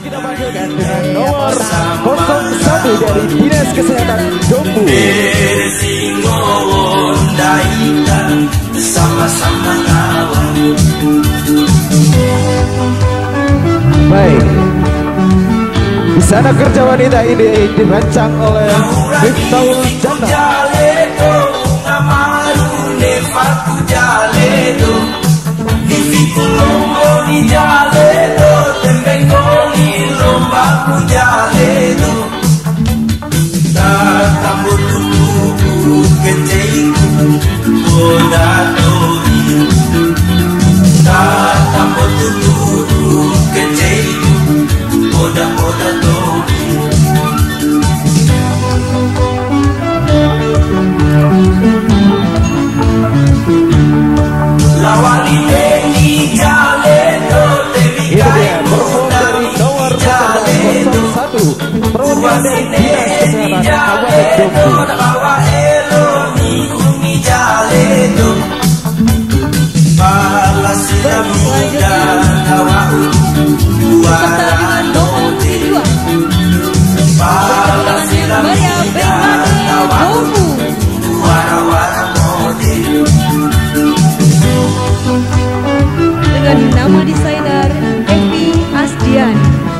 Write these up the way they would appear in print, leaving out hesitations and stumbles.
Kita panggilkan dengan nomor 01 dari Dinas Kesehatan Dompu. Baik, di sana kerja wanita ini dirancang oleh Miftahul Jannah. Perwakilan dari Dinas Kesehatan Kabupaten dengan nama desainer Evi Asdian.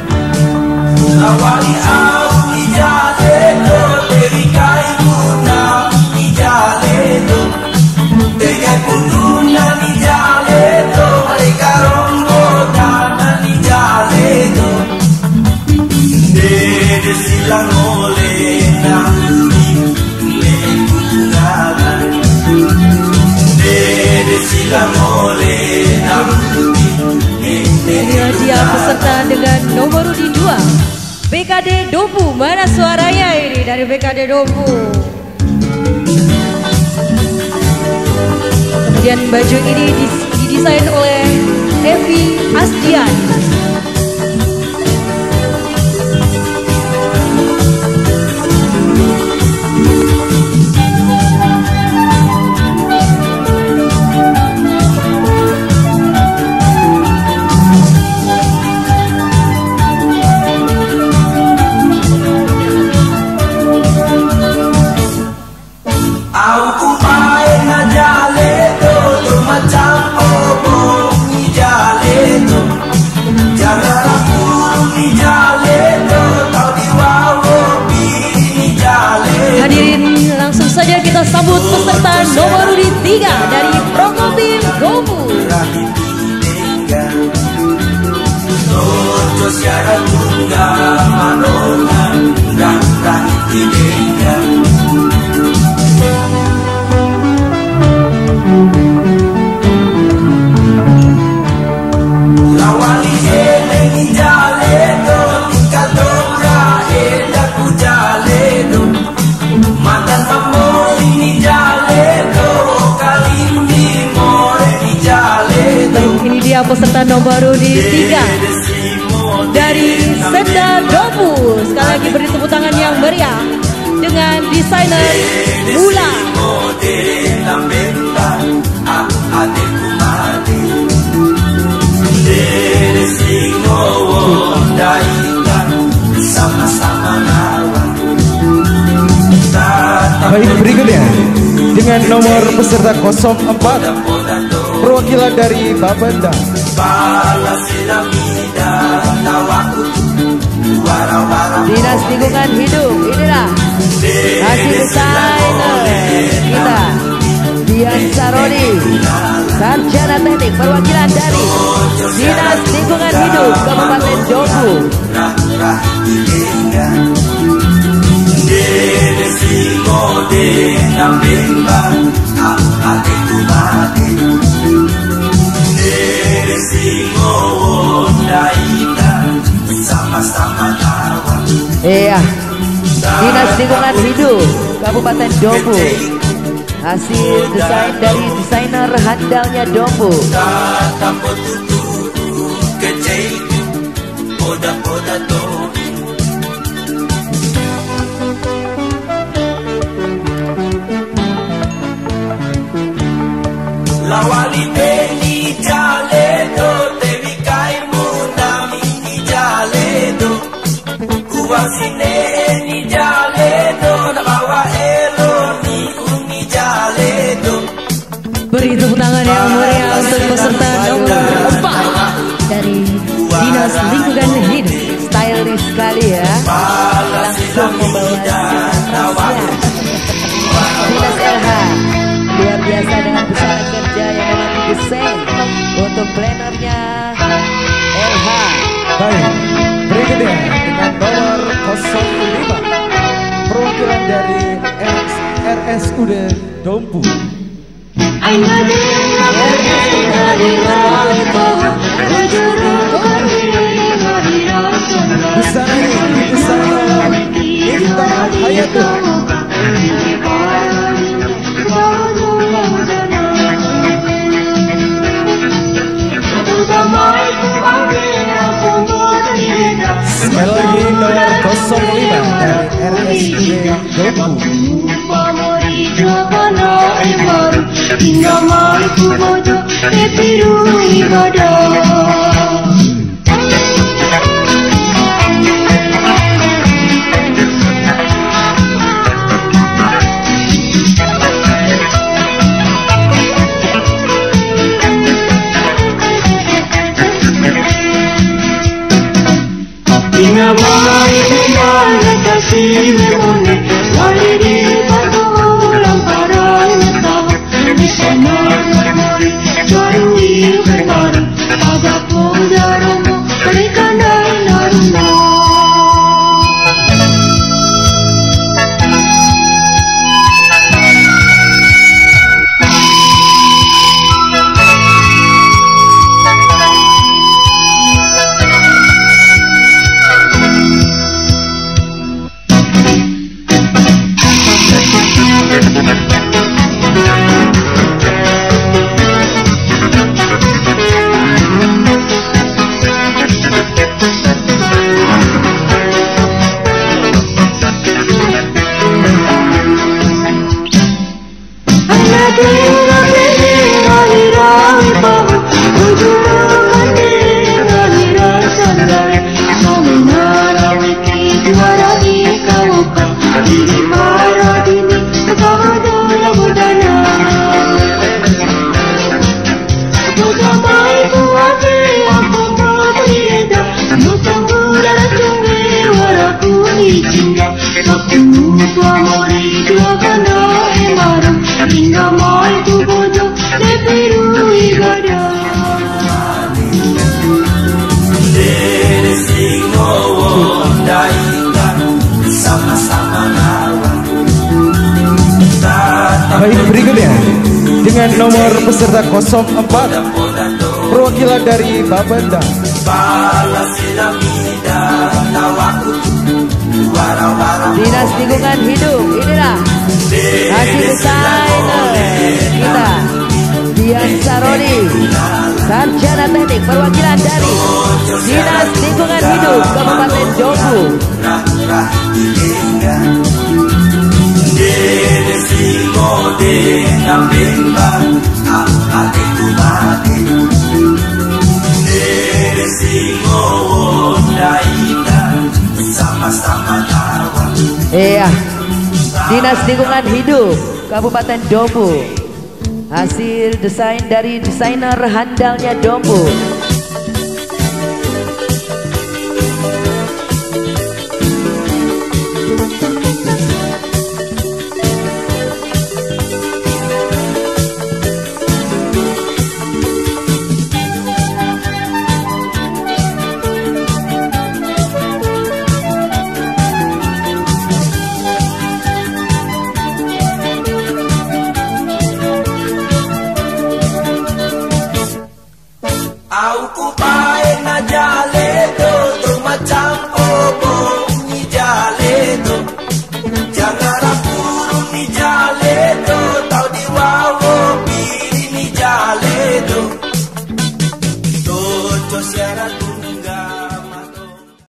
Dia peserta dengan nomor urut 2 BKD Dompu. Mana suaranya ini dari BKD Dompu? Kemudian baju ini didesain oleh Evi Asdian. Sambut peserta nomor urut 3 dari Prokopim Dompu. Peserta nomor urut 3 dari Semda Dompu. Sekali lagi beri tepuk tangan yang meriah dengan desainer Mula. Baik, berikutnya dengan nomor peserta 04 perwakilan dari Babanda. Dinas Lingkungan Hidup, inilah hasil desainer kita, Dian Saroni, sarjana teknik perwakilan dari Dinas Lingkungan Hidup Kabupaten Dompu. Iya, Dinas Lingkungan Hidup Kabupaten Dompu. Hasil desain dari desainer handalnya Dompu. Lawali beni jale do tevi kai muna mini jale do. Beri tepuk tangan yang meriah untuk peserta nomor 4 dari Dinas Lingkungan Hidup. Stylish sekali ya, langsung membawa rasian. Dinas LH luar biasa dengan busana kerja yang memang didesain untuk plannernya LH. Baik, berikutnya dengan nomor 05 perwakilan dari RSUD Dompu. Busana ini didesain oleh Nifta Hayatul. Sekali lagi nomor 05 dari RSUD Dompu. Baik, berikutnya dengan nomor peserta 04 perwakilan dari Babenda. Dinas Lingkungan Hidup, inilah hasil desainer kita, Dian Saroni, sarjana teknik perwakilan dari Dinas Lingkungan Hidup Kabupaten Dompu. Iya, Dinas Lingkungan Hidup Kabupaten Dompu, hasil desain dari desainer handalnya Dompu.